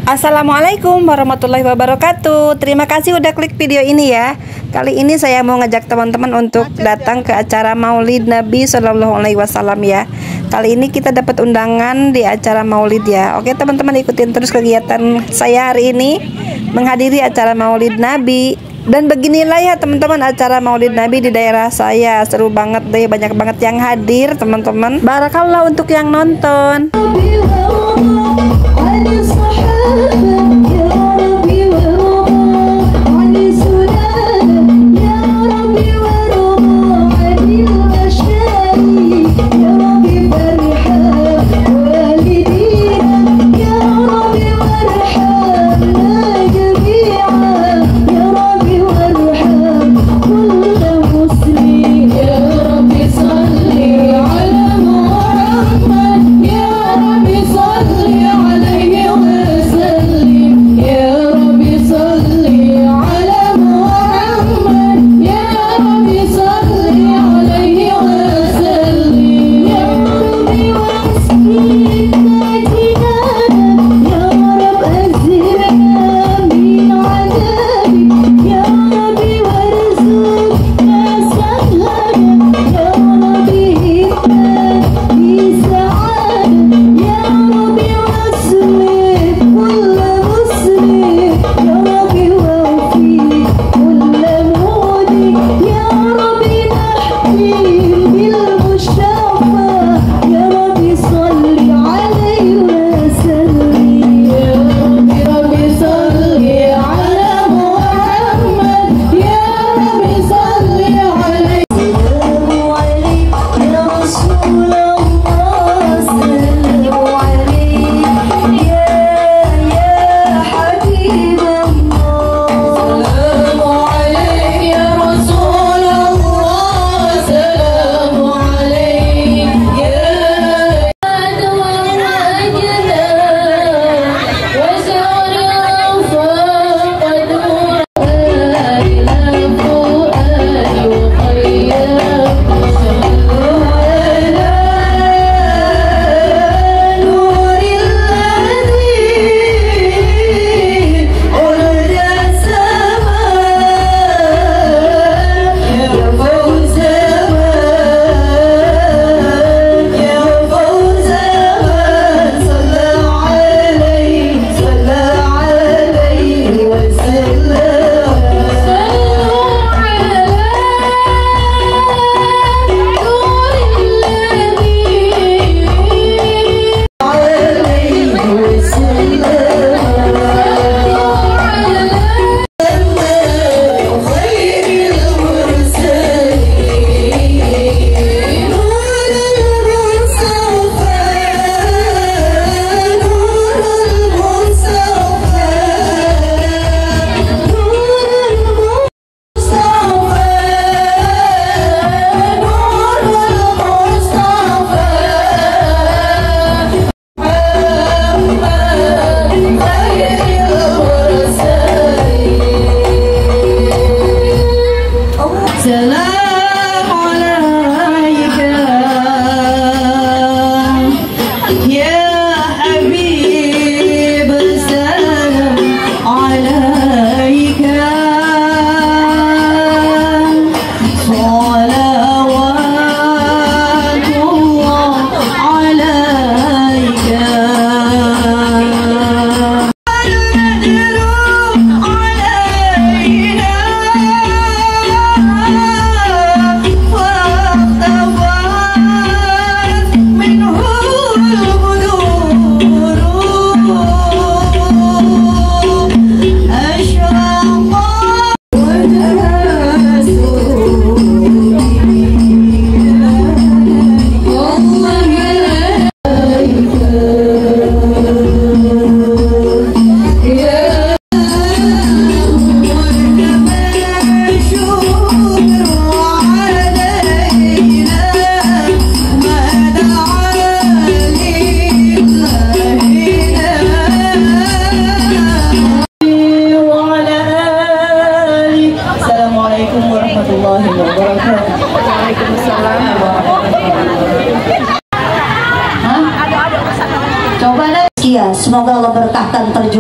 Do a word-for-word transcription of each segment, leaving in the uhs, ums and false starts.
Assalamualaikum warahmatullahi wabarakatuh. Terima kasih udah klik video ini ya. Kali ini saya mau ngajak teman-teman untuk datang ke acara Maulid Nabi Shallallahu Alaihi Wasallam ya. Kali ini kita dapat undangan di acara Maulid ya. Oke teman-teman, ikutin terus kegiatan saya hari ini menghadiri acara Maulid Nabi. Dan beginilah ya teman-teman acara Maulid Nabi di daerah saya. Seru banget deh, banyak banget yang hadir teman-teman. Barakallah untuk yang nonton. Ya Rabbi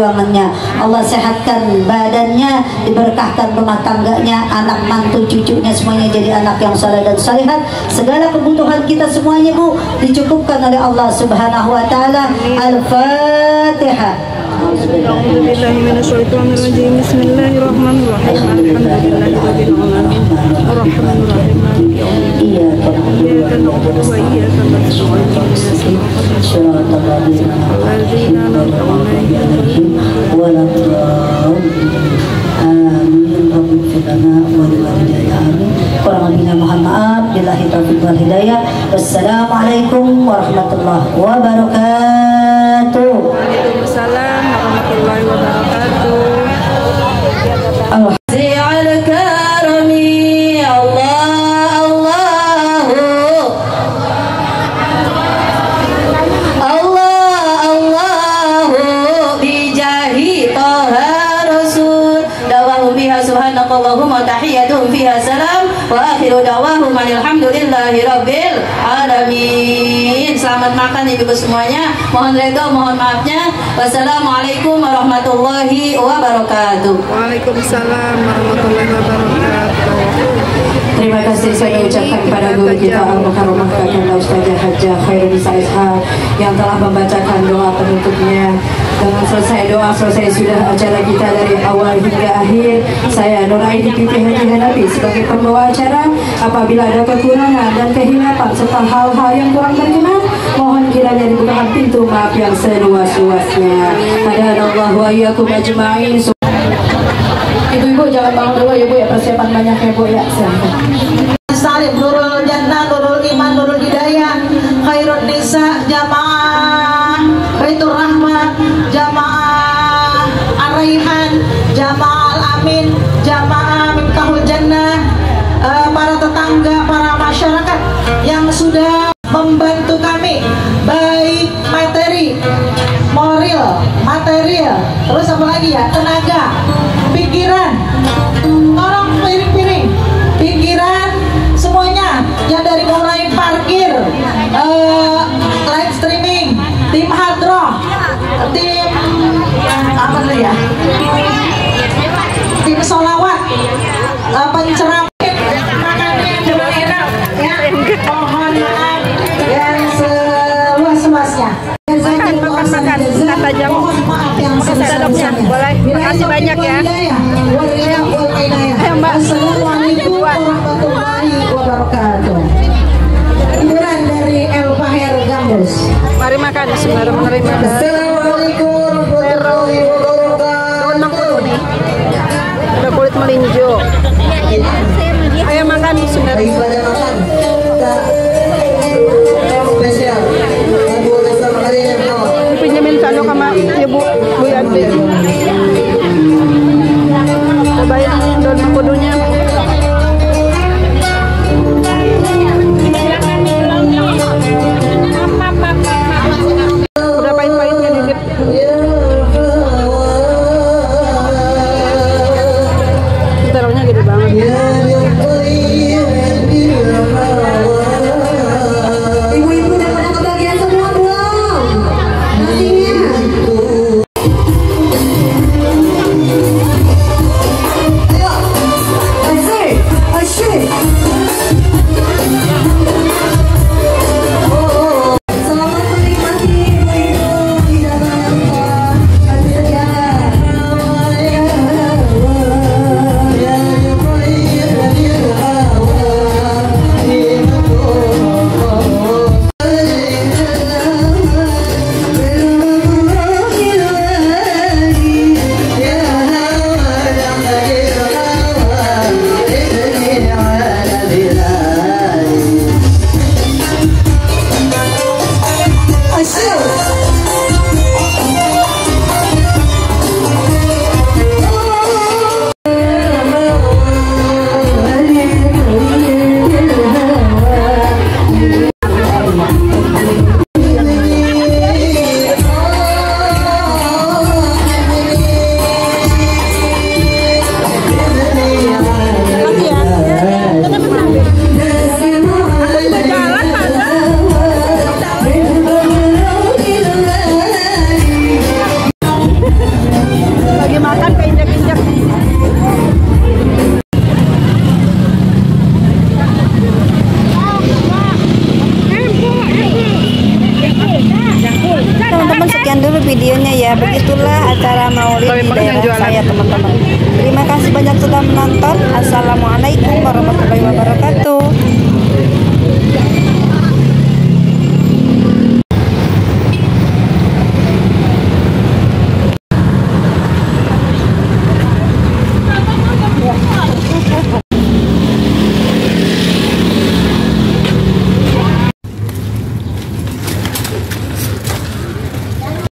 perjuangannya. Allah sehatkan badannya, diberkahkan rumah tangganya, anak mantu cucunya semuanya jadi anak yang saleh dan salihat. Segala kebutuhan kita semuanya Bu dicukupkan oleh Allah Subhanahu wa taala. Al-Fatihah. أعوذ بالله من الشيطان الرجيم بسم الله الرحمن الرحيم الحمد لله رب العالمين الرحمن الرحيم مالك يوم الدين إياك نعبد وإياك نستعين صراط الذين أنعمت عليهم ولا الضالين آمين رب اغفر لنا ولوالدينا آمين. Kurang lebihnya mohon maaf. Billahi taufiq wal hidayah. Wassalamualaikum warahmatullahi wabarakatuh. Waalaikumsalam warahmatullahi wabarakatuh. Allahumma tahiyyatuhum fiha salam wa akhiru da'wahum alhamdulillahi rabbil alamin. Selamat makan ibu semuanya. Mohon redha, mohon maafnya. Wassalamualaikum warahmatullahi wabarakatuh. Waalaikumsalam warahmatullahi wabarakatuh. Terima kasih saya ucapkan kepada guru kita Al-Mukarramah Kakanda Ustazah Hajjah Khairunisa Ishaq yang telah membacakan doa penutupnya. Dengan selesai doa, selesai sudah acara kita dari awal hingga akhir. Saya Nur Aini P P Haji Hanafi sebagai pembawa acara. Apabila ada kekurangan dan kehilapan serta hal-hal yang kurang berkenan, mohon kiranya dibukakan pintu maaf yang seluas-luasnya. Hadanallahu wa iyyakum ajma'in. Ibu-ibu jangan bangun dulu ya Bu ya, persiapan banyak ya Bu ya. Salim Nurul Jannah, Nurul Iman, Nurul Hidayah, Khairun Nisa, Jamaah Baitur Rahmah, Jamaah Ar-Raihan, Jamaah Al-Amin, Jamaah Miftahul Jannah, uh, para tetangga, para masyarakat yang sudah membantu kami baik materi, moral, material, terus apa lagi ya, tenaga, pikiran, tolong piring-piring, pikiran semuanya yang dari mulai parkir, uh, live streaming, tim hadroh, tim apa tuh ya, tim solawat, uh, penceramah, ya, mohon maaf yang seluas-luasnya. Makan, makan, makan, kata jam. Sedapnya, boleh. Makasih banyak ya. Ayo Mbak. Assalamualaikum warahmatullahi wabarakatuh. Hiburan dari El Faher Gambus. Mari makan sembari menerima. Assalamualaikum warahmatullahi wabarakatuh. Daun mangkudu nih. Ada kulit melinjo. Ayo makan sembari. Spesial. Pinjemin kado sama ibu Bu Yanti. Cobain daun mangkudunya. Udah pahit-pahitnya di Lagi makan keinjak-injak. Teman-teman, sekian dulu videonya ya. Begitulah acara maulid di daerah saya teman-teman. Terima kasih banyak sudah menonton. Assalamualaikum warahmatullahi wabarakatuh.